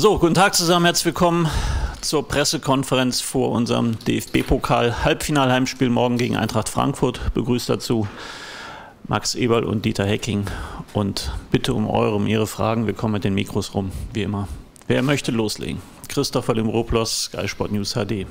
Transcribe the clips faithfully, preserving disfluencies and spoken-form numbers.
So, guten Tag zusammen, herzlich willkommen zur Pressekonferenz vor unserem D F B-Pokal-Halbfinal-Heimspiel morgen gegen Eintracht Frankfurt. Begrüßt dazu Max Eberl und Dieter Hecking. Und bitte um eure, um Ihre Fragen. Wir kommen mit den Mikros rum, wie immer. Wer möchte loslegen? Christopher Limropoulos, Sky Sport News H D.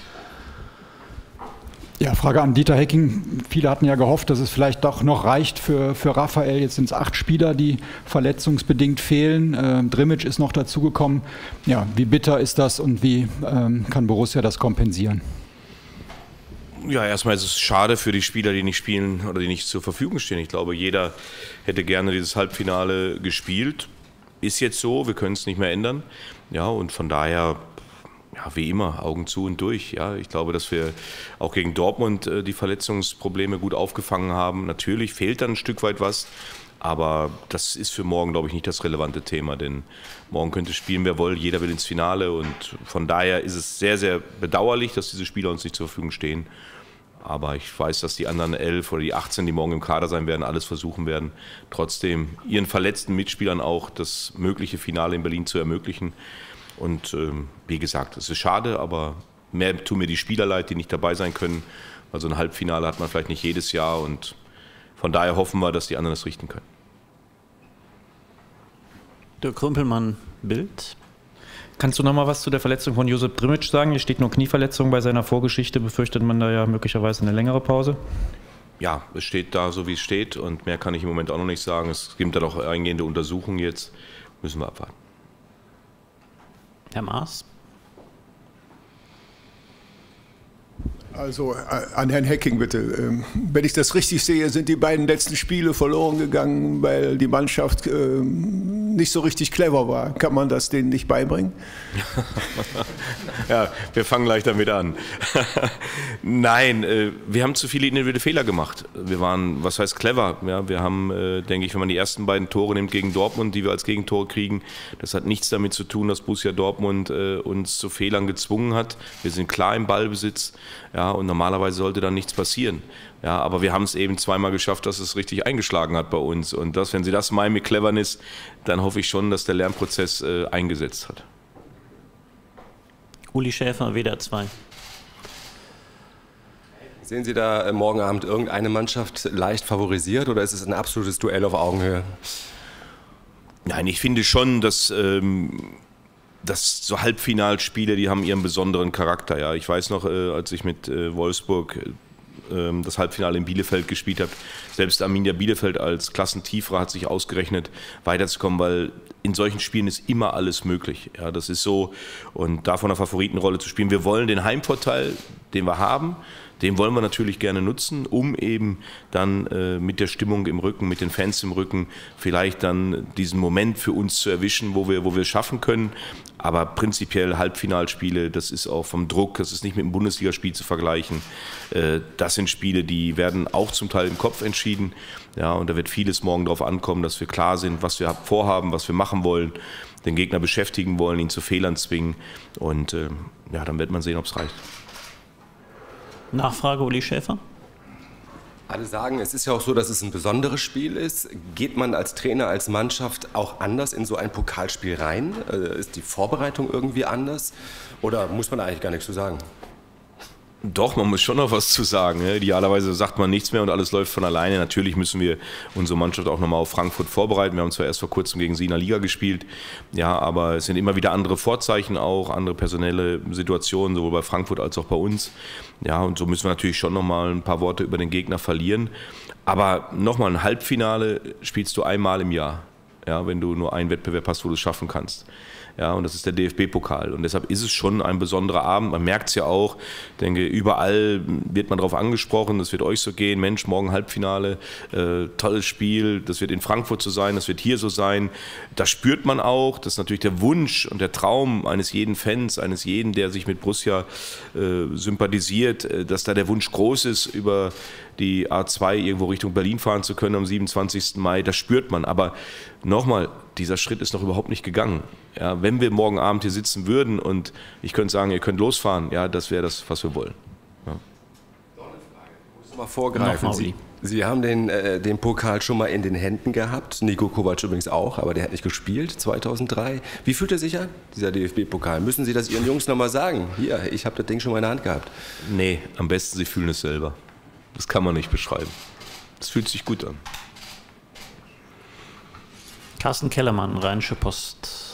Ja, Frage an Dieter Hecking. Viele hatten ja gehofft, dass es vielleicht doch noch reicht für, für Raphael. Jetzt sind es acht Spieler, die verletzungsbedingt fehlen. Äh, Drmic ist noch dazugekommen. Ja, wie bitter ist das und wie ähm, kann Borussia das kompensieren? Ja, erstmal ist es schade für die Spieler, die nicht spielen oder die nicht zur Verfügung stehen. Ich glaube, jeder hätte gerne dieses Halbfinale gespielt. Ist jetzt so, wir können es nicht mehr ändern. Ja, und von daher... Ja, wie immer, Augen zu und durch. Ja, ich glaube, dass wir auch gegen Dortmund äh, die Verletzungsprobleme gut aufgefangen haben. Natürlich fehlt dann ein Stück weit was, aber das ist für morgen, glaube ich, nicht das relevante Thema, denn morgen könnte spielen, wer will, jeder will ins Finale und von daher ist es sehr, sehr bedauerlich, dass diese Spieler uns nicht zur Verfügung stehen. Aber ich weiß, dass die anderen elf oder die achtzehn, die morgen im Kader sein werden, alles versuchen werden, trotzdem ihren verletzten Mitspielern auch das mögliche Finale in Berlin zu ermöglichen. Und ähm, wie gesagt, es ist schade, aber mehr tun mir die Spieler leid, die nicht dabei sein können. Also ein Halbfinale hat man vielleicht nicht jedes Jahr und von daher hoffen wir, dass die anderen das richten können. Der Krümpelmann, Bild. Kannst du noch mal was zu der Verletzung von Josip Drmic sagen? Hier steht nur Knieverletzung bei seiner Vorgeschichte. Befürchtet man da ja möglicherweise eine längere Pause? Ja, es steht da so, wie es steht und mehr kann ich im Moment auch noch nicht sagen. Es gibt da doch eingehende Untersuchungen jetzt. Müssen wir abwarten. Herr Maas. Also an Herrn Hecking bitte. Wenn ich das richtig sehe, sind die beiden letzten Spiele verloren gegangen, weil die Mannschaft nicht so richtig clever war. Kann man das denen nicht beibringen? Ja, wir fangen gleich damit an. Nein, wir haben zu viele individuelle Fehler gemacht. Wir waren, was heißt clever? Ja, wir haben, denke ich, wenn man die ersten beiden Tore nimmt gegen Dortmund, die wir als Gegentore kriegen, das hat nichts damit zu tun, dass Borussia Dortmund uns zu Fehlern gezwungen hat. Wir sind klar im Ballbesitz. Ja, und normalerweise sollte dann nichts passieren. Ja, aber wir haben es eben zweimal geschafft, dass es richtig eingeschlagen hat bei uns. Und das, wenn Sie das meinen mit Cleverness, dann hoffe ich schon, dass der Lernprozess äh, eingesetzt hat. Uli Schäfer, W D R zwei. Sehen Sie da morgen Abend irgendeine Mannschaft leicht favorisiert oder ist es ein absolutes Duell auf Augenhöhe? Nein, ich finde schon, dass... Ähm, Das so Halbfinalspiele, die haben ihren besonderen Charakter. Ja, ich weiß noch, äh, als ich mit äh, Wolfsburg äh, das Halbfinale in Bielefeld gespielt habe, selbst Arminia Bielefeld als Klassentieferer hat sich ausgerechnet, weiterzukommen, weil in solchen Spielen ist immer alles möglich. Ja, das ist so und davon eine Favoritenrolle zu spielen. Wir wollen den Heimvorteil, den wir haben, den wollen wir natürlich gerne nutzen, um eben dann äh, mit der Stimmung im Rücken, mit den Fans im Rücken, vielleicht dann diesen Moment für uns zu erwischen, wo wir, wo wir es schaffen können. Aber prinzipiell Halbfinalspiele, das ist auch vom Druck, das ist nicht mit einem Bundesligaspiel zu vergleichen. Äh, das sind Spiele, die werden auch zum Teil im Kopf entschieden. Ja, und da wird vieles morgen darauf ankommen, dass wir klar sind, was wir vorhaben, was wir machen wollen, den Gegner beschäftigen wollen, ihn zu Fehlern zwingen. Und äh, ja, dann wird man sehen, ob es reicht. Nachfrage, Uli Schäfer. Alle sagen, es ist ja auch so, dass es ein besonderes Spiel ist. Geht man als Trainer, als Mannschaft auch anders in so ein Pokalspiel rein? Ist die Vorbereitung irgendwie anders? Oder muss man da eigentlich gar nichts zu sagen? Doch, man muss schon noch was zu sagen. Idealerweise sagt man nichts mehr und alles läuft von alleine. Natürlich müssen wir unsere Mannschaft auch nochmal auf Frankfurt vorbereiten. Wir haben zwar erst vor kurzem gegen sie in der Liga gespielt, ja, aber es sind immer wieder andere Vorzeichen auch, andere personelle Situationen, sowohl bei Frankfurt als auch bei uns. Ja, und so müssen wir natürlich schon nochmal ein paar Worte über den Gegner verlieren. Aber nochmal, ein Halbfinale spielst du einmal im Jahr, ja, wenn du nur einen Wettbewerb hast, wo du es schaffen kannst. Ja, und das ist der D F B-Pokal. Und deshalb ist es schon ein besonderer Abend. Man merkt es ja auch. Ich denke, überall wird man darauf angesprochen. Das wird euch so gehen. Mensch, morgen Halbfinale. Äh, tolles Spiel. Das wird in Frankfurt so sein. Das wird hier so sein. Das spürt man auch. Das ist natürlich der Wunsch und der Traum eines jeden Fans, eines jeden, der sich mit Borussia äh, sympathisiert, äh, dass da der Wunsch groß ist, über die A zwei irgendwo Richtung Berlin fahren zu können am siebenundzwanzigsten Mai. Das spürt man. Aber nochmal, dieser Schritt ist noch überhaupt nicht gegangen. Ja, wenn wir morgen Abend hier sitzen würden und ich könnte sagen, ihr könnt losfahren, ja, das wäre das, was wir wollen. Ja. Doch eine Frage. Muss Mal vorgreifen. Sie, Sie haben den, äh, den Pokal schon mal in den Händen gehabt. Niko Kovac übrigens auch, aber der hat nicht gespielt, zweitausenddrei. Wie fühlt er sich an, dieser D F B-Pokal? Müssen Sie das Ihren Jungs nochmal sagen? Hier, ich habe das Ding schon mal in der Hand gehabt. Nee, am besten Sie fühlen es selber. Das kann man nicht beschreiben. Das fühlt sich gut an. Carsten Kellermann, Rheinische Post.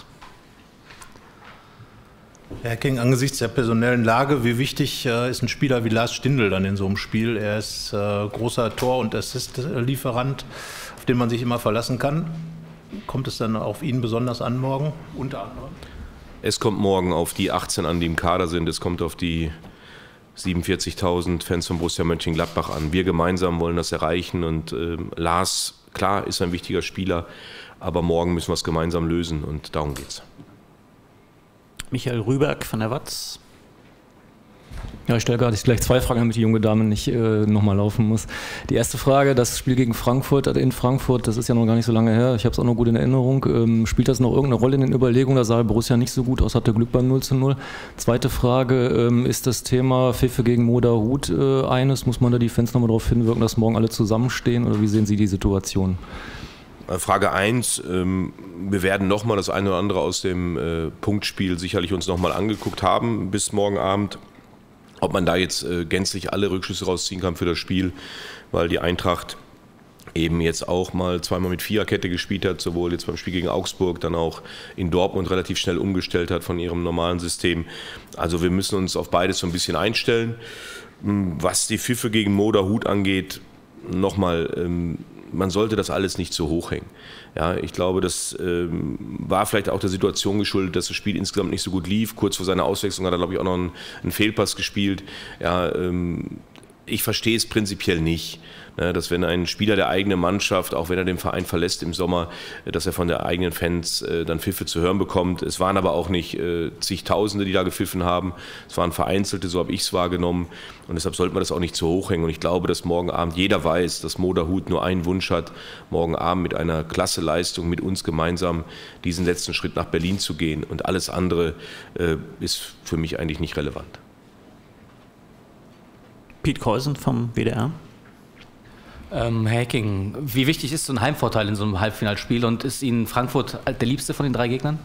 Herr Hecking, angesichts der personellen Lage, wie wichtig äh, ist ein Spieler wie Lars Stindl dann in so einem Spiel? Er ist äh, großer Tor- und Assist-Lieferant, auf den man sich immer verlassen kann. Kommt es dann auf ihn besonders an morgen, unter anderem? Es kommt morgen auf die achtzehn an, die im Kader sind. Es kommt auf die siebenundvierzigtausend Fans von Borussia Mönchengladbach an. Wir gemeinsam wollen das erreichen und äh, Lars, klar, ist ein wichtiger Spieler, aber morgen müssen wir es gemeinsam lösen und darum geht's. Michael Rüberg von der Watz. Ja, ich stelle gerade gleich zwei Fragen, damit die junge Dame nicht äh, nochmal laufen muss. Die erste Frage, das Spiel gegen Frankfurt, in Frankfurt, das ist ja noch gar nicht so lange her, ich habe es auch noch gut in Erinnerung. Ähm, spielt das noch irgendeine Rolle in den Überlegungen? Da sah Borussia nicht so gut aus, hatte Glück beim null zu null. Zweite Frage, ähm, ist das Thema Pfiffe gegen Moderhut äh, eines? Muss man da die Fans nochmal darauf hinwirken, dass morgen alle zusammenstehen? Oder wie sehen Sie die Situation? Frage eins, ähm, wir werden nochmal das eine oder andere aus dem äh, Punktspiel sicherlich uns nochmal angeguckt haben bis morgen Abend. Ob man da jetzt äh, gänzlich alle Rückschlüsse rausziehen kann für das Spiel, weil die Eintracht eben jetzt auch mal zweimal mit Viererkette gespielt hat, sowohl jetzt beim Spiel gegen Augsburg, dann auch in Dortmund relativ schnell umgestellt hat von ihrem normalen System. Also wir müssen uns auf beides so ein bisschen einstellen. Was die Pfiffe gegen Moderhut angeht, nochmal, ähm, man sollte das alles nicht so hoch hängen. Ja, ich glaube, das ähm, war vielleicht auch der Situation geschuldet, dass das Spiel insgesamt nicht so gut lief. Kurz vor seiner Auswechslung hat er, glaube ich, auch noch einen, einen Fehlpass gespielt. Ja, ähm, ich verstehe es prinzipiell nicht, ne, dass wenn ein Spieler der eigenen Mannschaft, auch wenn er den Verein verlässt im Sommer, dass er von der eigenen Fans äh, dann Pfiffe zu hören bekommt. Es waren aber auch nicht äh, zigtausende, die da gepfiffen haben. Es waren vereinzelte, so habe ich es wahrgenommen. Und deshalb sollte man das auch nicht zu hoch hängen. Und ich glaube, dass morgen Abend jeder weiß, dass Moderhut nur einen Wunsch hat, morgen Abend mit einer klasse Leistung mit uns gemeinsam diesen letzten Schritt nach Berlin zu gehen. Und alles andere äh, ist für mich eigentlich nicht relevant. Piet Kreusen vom W D R. Ähm, Herr Hecking, wie wichtig ist so ein Heimvorteil in so einem Halbfinalspiel und ist Ihnen Frankfurt der liebste von den drei Gegnern?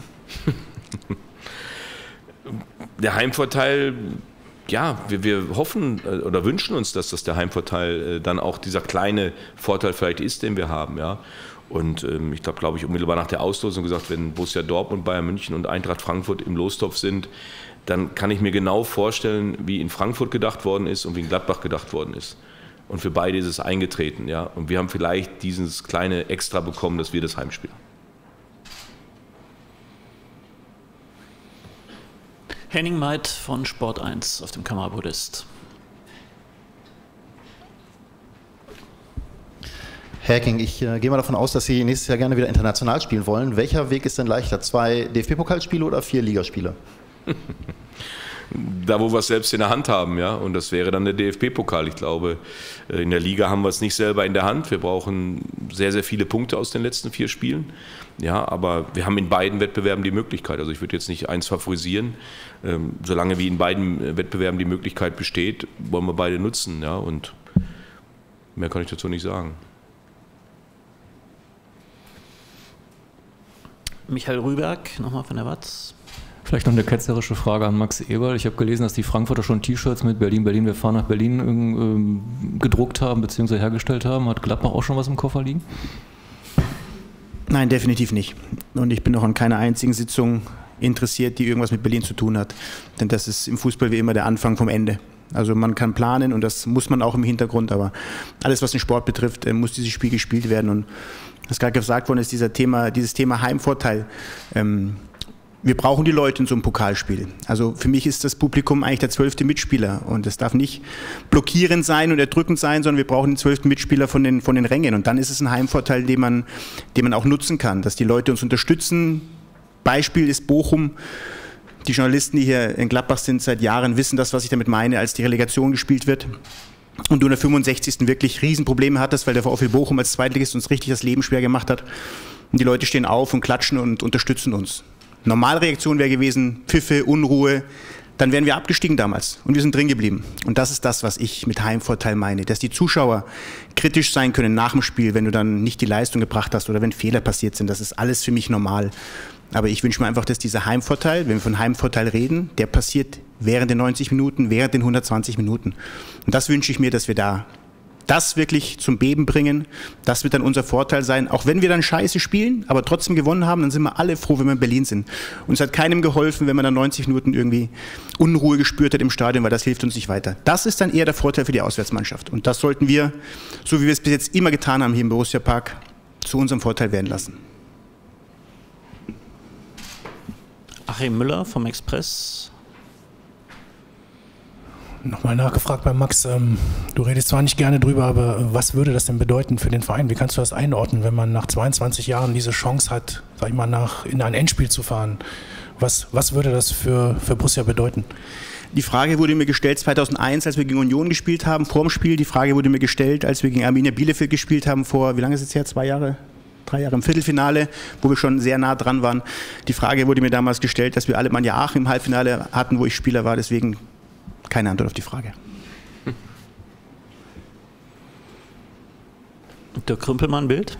Der Heimvorteil, ja, wir, wir hoffen oder wünschen uns, dass das der Heimvorteil dann auch dieser kleine Vorteil vielleicht ist, den wir haben, ja. Und ähm, ich glaube, glaube ich, unmittelbar nach der Auslosung gesagt, wenn Borussia Dortmund, Bayern München und Eintracht Frankfurt im Lostopf sind, dann kann ich mir genau vorstellen, wie in Frankfurt gedacht worden ist und wie in Gladbach gedacht worden ist. Und für beide ist es eingetreten, ja. Und wir haben vielleicht dieses kleine Extra bekommen, dass wir das Heimspiel. Henning Meid von Sport eins auf dem Kammerpodest. Herr Hecking, ich äh, gehe mal davon aus, dass Sie nächstes Jahr gerne wieder international spielen wollen. Welcher Weg ist denn leichter? Zwei D F B-Pokalspiele oder vier Ligaspiele? Da, wo wir es selbst in der Hand haben, ja, und das wäre dann der D F B-Pokal. Ich glaube, in der Liga haben wir es nicht selber in der Hand. Wir brauchen sehr, sehr viele Punkte aus den letzten vier Spielen. Ja, aber wir haben in beiden Wettbewerben die Möglichkeit. Also ich würde jetzt nicht eins favorisieren. Ähm, solange wie in beiden Wettbewerben die Möglichkeit besteht, wollen wir beide nutzen, ja, und mehr kann ich dazu nicht sagen. Michael Rüberg, nochmal von der Watz. Vielleicht noch eine ketzerische Frage an Max Eberl. Ich habe gelesen, dass die Frankfurter schon T-Shirts mit Berlin, Berlin, wir fahren nach Berlin ähm, gedruckt haben bzw. hergestellt haben. Hat Gladbach auch schon was im Koffer liegen? Nein, definitiv nicht. Und ich bin noch an keiner einzigen Sitzung interessiert, die irgendwas mit Berlin zu tun hat. Denn das ist im Fußball wie immer der Anfang vom Ende. Also man kann planen und das muss man auch im Hintergrund, aber alles, was den Sport betrifft, muss dieses Spiel gespielt werden. Und was gerade gesagt worden ist, dieser Thema, dieses Thema Heimvorteil. Ähm, Wir brauchen die Leute in so einem Pokalspiel. Also für mich ist das Publikum eigentlich der zwölfte Mitspieler und es darf nicht blockierend sein und erdrückend sein, sondern wir brauchen den zwölften Mitspieler von den, von den Rängen und dann ist es ein Heimvorteil, den man, den man auch nutzen kann, dass die Leute uns unterstützen. Beispiel ist Bochum. Die Journalisten, die hier in Gladbach sind seit Jahren, wissen das, was ich damit meine, als die Relegation gespielt wird. Und du in der fünfundsechzigsten wirklich Riesenprobleme hattest, weil der VfL Bochum als Zweitligist uns richtig das Leben schwer gemacht hat. Und die Leute stehen auf und klatschen und unterstützen uns. Normalreaktion wäre gewesen, Pfiffe, Unruhe, dann wären wir abgestiegen damals und wir sind drin geblieben. Und das ist das, was ich mit Heimvorteil meine, dass die Zuschauer kritisch sein können nach dem Spiel, wenn du dann nicht die Leistung gebracht hast oder wenn Fehler passiert sind. Das ist alles für mich normal. Aber ich wünsche mir einfach, dass dieser Heimvorteil, wenn wir von Heimvorteil reden, der passiert während den neunzig Minuten, während den hundertzwanzig Minuten. Und das wünsche ich mir, dass wir da das wirklich zum Beben bringen. Das wird dann unser Vorteil sein. Auch wenn wir dann scheiße spielen, aber trotzdem gewonnen haben, dann sind wir alle froh, wenn wir in Berlin sind. Und es hat keinem geholfen, wenn man dann neunzig Minuten irgendwie Unruhe gespürt hat im Stadion, weil das hilft uns nicht weiter. Das ist dann eher der Vorteil für die Auswärtsmannschaft. Und das sollten wir, so wie wir es bis jetzt immer getan haben hier im Borussia Park, zu unserem Vorteil werden lassen. Achim Müller vom Express. Nochmal nachgefragt bei Max, ähm, du redest zwar nicht gerne drüber, aber was würde das denn bedeuten für den Verein? Wie kannst du das einordnen, wenn man nach zweiundzwanzig Jahren diese Chance hat, sag ich mal, nach, in ein Endspiel zu fahren? Was, was würde das für, für Borussia bedeuten? Die Frage wurde mir gestellt zweitausendeins, als wir gegen Union gespielt haben, vor dem Spiel. Die Frage wurde mir gestellt, als wir gegen Arminia Bielefeld gespielt haben, vor, wie lange ist es her, zwei Jahre? Drei Jahre im Viertelfinale, wo wir schon sehr nah dran waren. Die Frage wurde mir damals gestellt, dass wir Alemannia Aachen im Halbfinale hatten, wo ich Spieler war, deswegen keine Antwort auf die Frage. Der Krümpelmann-Bild?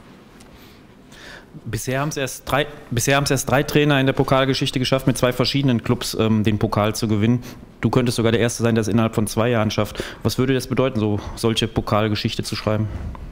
Bisher haben es erst drei, bisher haben es erst drei Trainer in der Pokalgeschichte geschafft, mit zwei verschiedenen Clubs ähm, den Pokal zu gewinnen. Du könntest sogar der Erste sein, der es innerhalb von zwei Jahren schafft. Was würde das bedeuten, so solche Pokalgeschichte zu schreiben?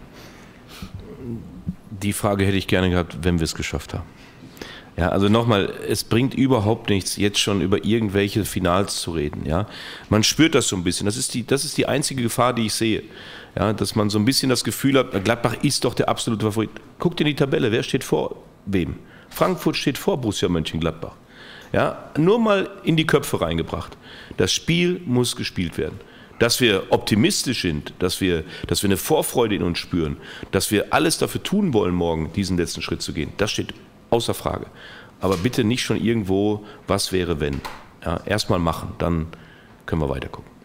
Die Frage hätte ich gerne gehabt, wenn wir es geschafft haben. Ja, also nochmal, es bringt überhaupt nichts, jetzt schon über irgendwelche Finals zu reden. Ja, man spürt das so ein bisschen. Das ist die, das ist die einzige Gefahr, die ich sehe. Ja, dass man so ein bisschen das Gefühl hat, Gladbach ist doch der absolute Favorit. Guckt in die Tabelle, wer steht vor wem? Frankfurt steht vor Borussia Mönchengladbach. Ja, nur mal in die Köpfe reingebracht. Das Spiel muss gespielt werden. Dass wir optimistisch sind, dass wir, dass wir eine Vorfreude in uns spüren, dass wir alles dafür tun wollen, morgen diesen letzten Schritt zu gehen, das steht außer Frage. Aber bitte nicht schon irgendwo, was wäre wenn. Ja, erstmal machen, dann können wir weiter gucken.